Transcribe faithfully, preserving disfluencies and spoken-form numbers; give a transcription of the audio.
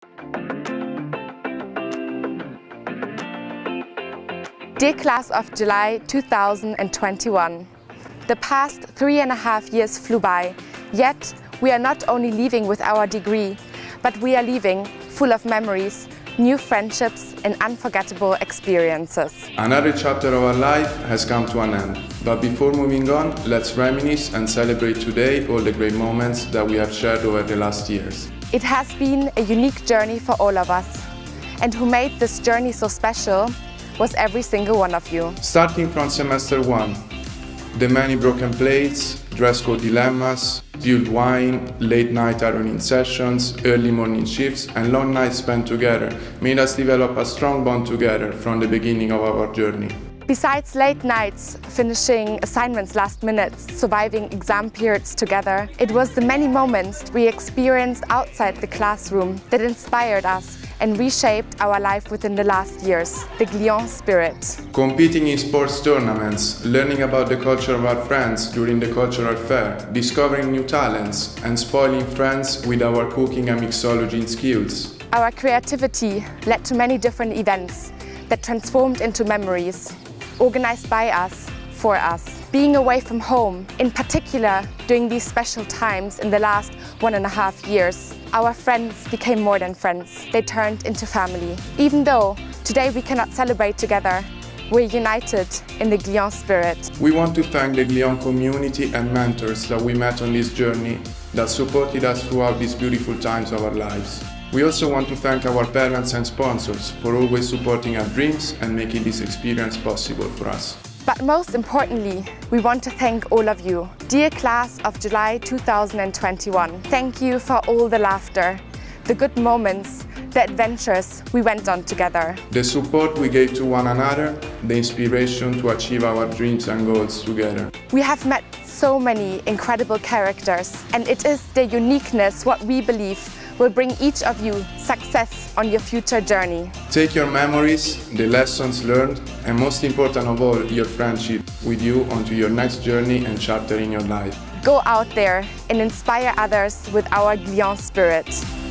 Dear Class of July two thousand twenty-one, the past three and a half years flew by, yet we are not only leaving with our degree, but we are leaving full of memories, new friendships and unforgettable experiences. Another chapter of our life has come to an end, but before moving on, let's reminisce and celebrate today all the great moments that we have shared over the last years. It has been a unique journey for all of us, and who made this journey so special was every single one of you. Starting from semester one, the many broken plates, dress code dilemmas, spilled wine, late night ironing sessions, early morning shifts and long nights spent together made us develop a strong bond together from the beginning of our journey. Besides late nights, finishing assignments last minute, surviving exam periods together, it was the many moments we experienced outside the classroom that inspired us and reshaped our life within the last years, the Glion spirit. Competing in sports tournaments, learning about the culture of our friends during the cultural fair, discovering new talents and spoiling friends with our cooking and mixology skills. Our creativity led to many different events that transformed into memories, organized by us, for us. Being away from home, in particular during these special times in the last one and a half years, our friends became more than friends. They turned into family. Even though today we cannot celebrate together, we're united in the Glion spirit. We want to thank the Glion community and mentors that we met on this journey that supported us throughout these beautiful times of our lives. We also want to thank our parents and sponsors for always supporting our dreams and making this experience possible for us. But most importantly, we want to thank all of you. Dear Class of July two thousand twenty-one, thank you for all the laughter, the good moments, the adventures we went on together. The support we gave to one another, the inspiration to achieve our dreams and goals together. We have met so many incredible characters, and it is their uniqueness what we believe will bring each of you success on your future journey. Take your memories, the lessons learned, and most important of all, your friendship with you onto your next journey and chapter in your life. Go out there and inspire others with our Glion spirit.